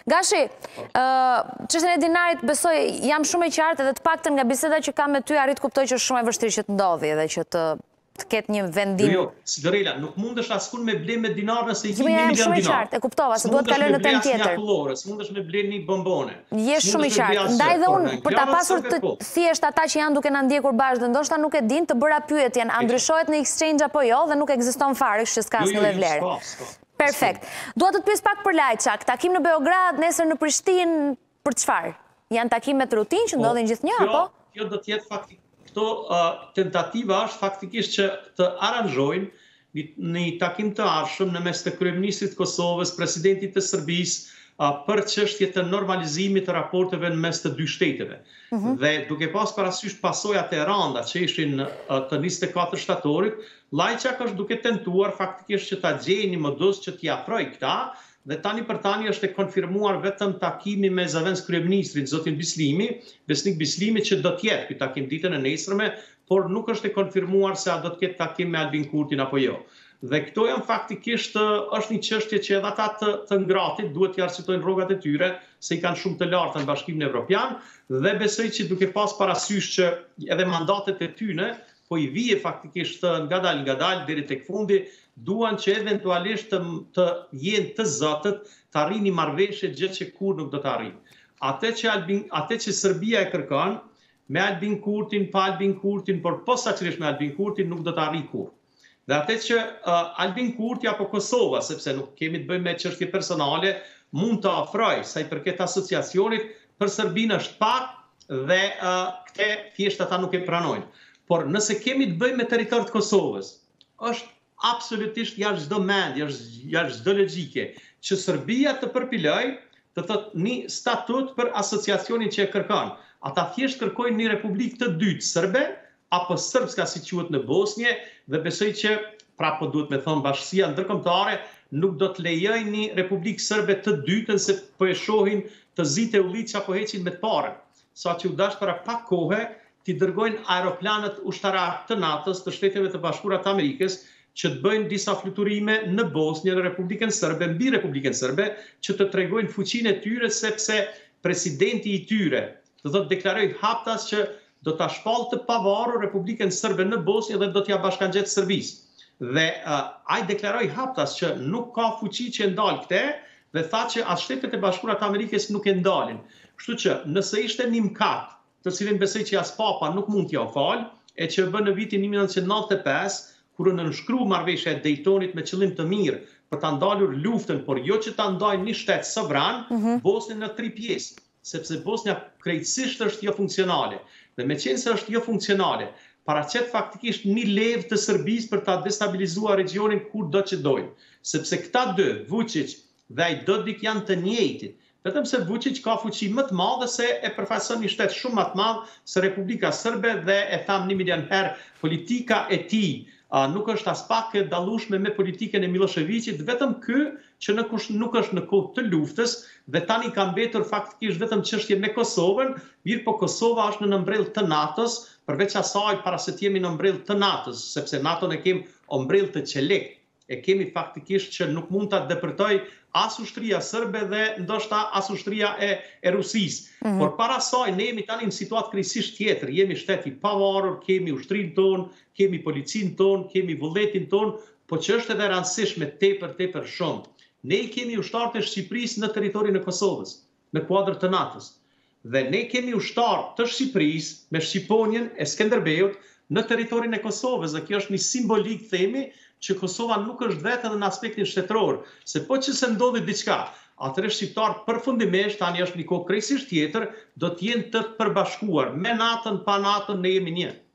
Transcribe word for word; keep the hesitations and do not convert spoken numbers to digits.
Gashi, çështën e dinarit besoj jam shumë e qartë edhe të paktën nga biseda që kam me ty arrit kuptoj që është shumë e vështirë që të ndodhi edhe që të të ketë një vendim. Jo, jo, Sigorela, nuk mundesh askund me ble me dinar nëse i ke një jam milion shumë e dinar. qartë, e kuptova, se duhet kaloj në temë tjetër. S'mundesh me ble një bombone. Je shumë i qartë. Ndaj dhe unë për ta pasur të thjesht ata që janë duke na ndjekur bashkë dhe ndoshta nuk e din të bëra pyetjen, a ndryshohet në exchange apo jo dhe nuk ekziston fare, kështu që s'ka asnjë vlerë. Perfekt. Dua të të pyes pak për Lajçak. Takim në Beograd, nesër në Prishtinë, për çfarë? Janë takimet rutinë që ndodhin gjithnjë apo? Kjo do të jetë faktikisht Këto tentativa është faktikisht që të aranjojnë një takim të ardhshëm në mes të kryeministrit të Kosovës, presidentit të Serbisë për çështje të normalizimit të raporteve në mes të dy shteteve. Dhe duke pas parasysh pasojat e rënda që ishin të njëzet e katër shtatorit, Lajçak është duke tentuar faktikisht që ta gjejë një modos që t'i afrojë këta. Dhe tani për tani është e konfirmuar vetëm takimi me zëvendës kryeministrit, zotin Bislimi, Besnik Bislimi, që do t'jetë ky takim ditën e nesërme, por nuk është e konfirmuar se a do t'ketë takim me Albin Kurtin apo jo. Dhe këto janë faktikisht është një çështje që edhe ata të, të ngratit duhet t'i arsitojnë rrogat e tyre, se i kanë shumë të larta në Bashkimin Evropian, dhe besoj që duke pas parasysh që edhe mandatet e tyre, po i vije faktikisht ngadal ngadal deri tek fundi, duan që eventualisht të, të jenë të zotët të arrini marrëveshje gjë që kur nuk do të arrijë. Atë që, Albin, atë që Serbia e kërkon, me Albin Kurtin, pa Albin Kurtin, por posaçërisht me Albin Kurtin nuk do të arrijë kur. Dhe atë që uh, Albin Kurti apo Kosova, sepse nuk kemi të bëjmë me çështje personale, mund të ofrojë sa i përket asociacionit, për Serbinë është pak dhe uh, këte thjesht ata nuk e pranojnë. Por nëse kemi të bëjmë me territor të Kosovës, është absolutisht jashtë çdo mendje, jashtë çdo logjike, që Serbia të përpiloj të thotë një statut për asociacionin që e kërkon. Ata thjesht kërkojnë një republikë të dytë serbe, apo sërbska si quhet në Bosnje, dhe besoj që, pra po duhet me thonë bashkësia ndërkombëtare, nuk do të lejojnë një republikë serbe të dytën se po e shohin të zitë e ullit që apo heqin me të parën. Sa që u dash para pak kohe, t'i dërgojnë aeroplanët ushtarak të NATO-s, të Shteteve të Bashkuara të Amerikës, që të bëjnë disa fluturime në Bosnjë, në Republikën Serbe, mbi Republikën Serbe, që të tregojnë fuqinë e tyre, sepse presidenti i tyre do të deklaroj haptas që do ta shpallë të pavarur Republikën Serbe në Bosnjë dhe do t'ja bashkangjet Serbisë. Dhe uh, ai deklaroi haptas që nuk ka fuqi që ndal këte, dhe tha që as Shtetet e Bashkuara të Amerikës nuk e ndalin. Kështu që nëse ishte një mkat, të cilin besoj që as Papa nuk mund t'ja falë, e që bën në vitin një mijë nëntëqind e nëntëdhjetë e pesë, kur në nënshkru marrëveshja e Daytonit me qëllim të mirë për ta ndalur luftën, por jo që ta ndajnë një shtet sovran, mm -hmm. Bosnjën në tri pjesë, sepse Bosnja krejtësisht është jo funksionale. Dhe me qenë se është jo funksionale, paraqet faktikisht një levë të Serbisë për ta destabilizuar regionin kur do që dojnë. Sepse këta dy, Vučić dhe ai Dodik, janë të njëjtit. Vetëm se Vučić ka fuqi më të madhe se e përfaqëson një shtet shumë më të madh se Republika Serbe dhe e tham një milion herë politika e tij Uh, nuk është as pak e dallueshme me politikën e Miloševićit, vetëm ky që nuk është, nuk është në kohë të luftës dhe tani ka mbetur faktikisht vetëm çështje me Kosovën, mirë po Kosova është në nëmbrell të NATO-s, përveç asaj para se të jemi në nëmbrell të NATO-s, sepse NATO-n e kemi ombrell të qelek, e kemi faktikisht që nuk mund ta depërtoj as ushtria serbe dhe ndoshta as ushtria e, e Rusisë. Mm -hmm. Por para saj ne jemi tani në situatë krejtësisht tjetër, jemi shteti i pavarur, kemi ushtrinë tonë, kemi policinë tonë, kemi vullnetin tonë, po që është edhe rëndësishme tepër tepër shumë. Ne kemi ushtarët e Shqipërisë në territorin e Kosovës, në kuadër të NATO-s. Dhe ne kemi ushtarë të Shqipërisë me Shqiponjen e Skënderbeut në territorin e Kosovës, dhe kjo është një simbolik, themi, që Kosova nuk është vetëm në aspektin shtetëror, se po që se ndodhi diçka, atëre shqiptarë përfundimisht, tani është një kohë krejtësisht tjetër, do të jenë të përbashkuar me NATO-n, pa NATO-n, ne jemi një.